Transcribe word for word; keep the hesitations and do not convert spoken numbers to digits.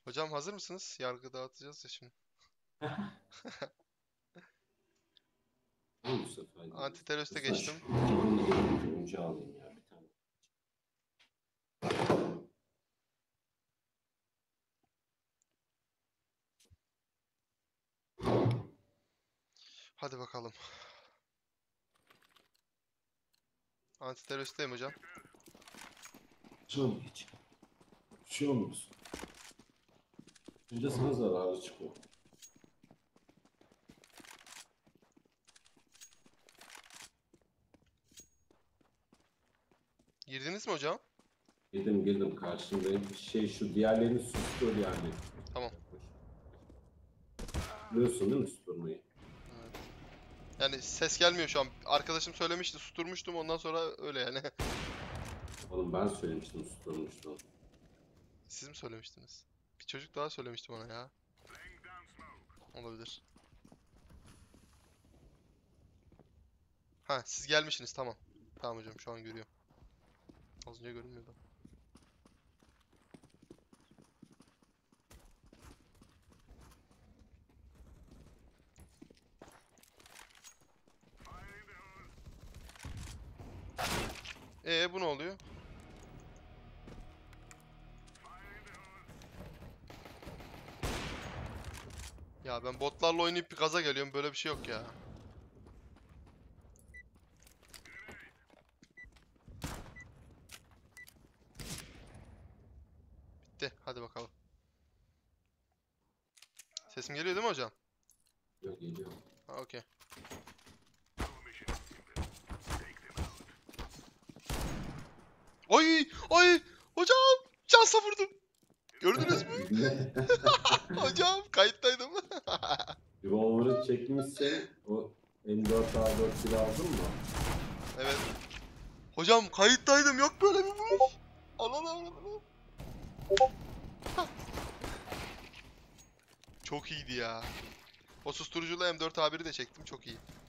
Hocam hazır mısınız? Yargı dağıtacağız ya şimdi. Tamam bu sefer Anti gidiyoruz. teröriste Mesela geçtim. şu kitabını da önce alayım ya bir tane. Hadi bakalım. Anti teröristeyim hocam. Canım hiç. Bir şey olmaz. Önce sana zararlı çıkıyor. Girdiniz mi hocam? Girdim girdim karşındayım. Şey şu diğerlerini sustur yani. Tamam. Biliyorsun değil mi susturmayı? Evet. Yani ses gelmiyor şu an. Arkadaşım söylemişti, susturmuştum. Ondan sonra öyle yani. Oğlum ben söylemiştim susturmuştum. Siz mi söylemiştiniz? Bir çocuk daha söylemişti bana ya. Olabilir. Ha, siz gelmişsiniz, tamam. Tamam hocam, şu an görüyorum. Az önce görünmüyordu. Ee bu ne oluyor? Ya ben botlarla oynayıp bir gaza geliyorum. Böyle bir şey yok ya. Bitti. Hadi bakalım. Sesim geliyor değil mi hocam? Yok geliyor. Ha, okey. Ay! Ay! Hocam! Şansa vurdum. Gördünüz mü? Hocam kayıttaydım. Revolver'ı çekmişsin. O M dört A dört silah aldın mı? Evet. Hocam kayıttaydım. Yok böyle bir vuruş. Ananı avradını. Çok iyiydi ya. O susturucuyla M dört A biri de çektim. Çok iyi.